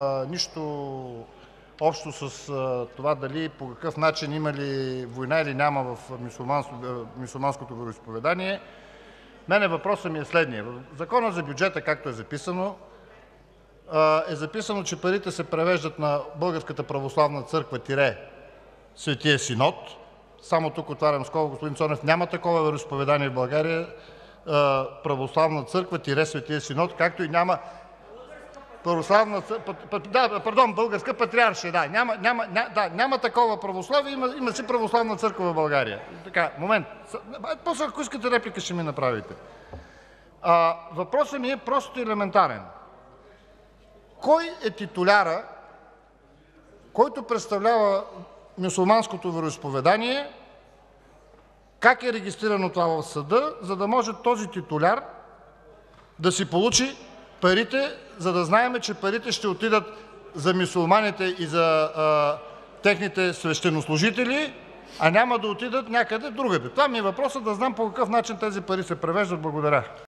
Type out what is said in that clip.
нищо общо с това дали по какъв начин има ли война или няма в мюсюлманското вероизповедание. Мене въпросът ми е следният. В Закона за бюджета, както е записано, че парите се превеждат на Българската православна църква – Светия Синод. Само тук отварям скоба, господин Цонев, няма такова вероизповедание в България – православна църква – Светия Синод, както и няма Българска патриаршия. Няма такова православие, има си православна църква в България. Момент. После, ако искате реплика, ще ми направите. Въпросът ми е просто елементарен. Кой е титуляра, който представлява мюсюлманското вероизповедание, как е регистрирано това в съда, за да може този титуляр да си получи парите, за да знаем, че парите ще отидат за мюсюлманите и за техните свещенослужители, а няма да отидат някъде другаде? Това ми е въпросът, да знам по какъв начин тези пари се превеждат. Благодаря.